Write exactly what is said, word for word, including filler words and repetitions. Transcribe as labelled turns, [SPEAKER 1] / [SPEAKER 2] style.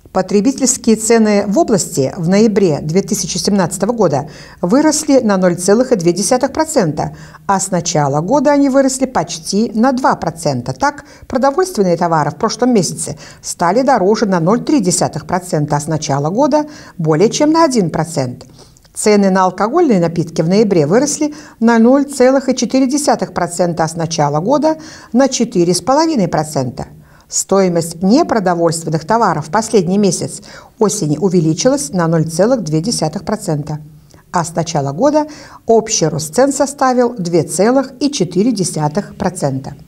[SPEAKER 1] Потребительские цены в области в ноябре две тысячи семнадцатого года выросли на ноль целых две десятых процента, а с начала года они выросли почти на два процента. Так, продовольственные товары в прошлом месяце стали дороже на ноль целых три десятых процента, а с начала года более чем на один процент. Цены на алкогольные напитки в ноябре выросли на ноль целых четыре десятых процента, а с начала года на четыре целых пять десятых процента. Стоимость непродовольственных товаров в последний месяц осени увеличилась на ноль целых две десятых процента, а с начала года общий рост цен составил два целых четыре десятых процента.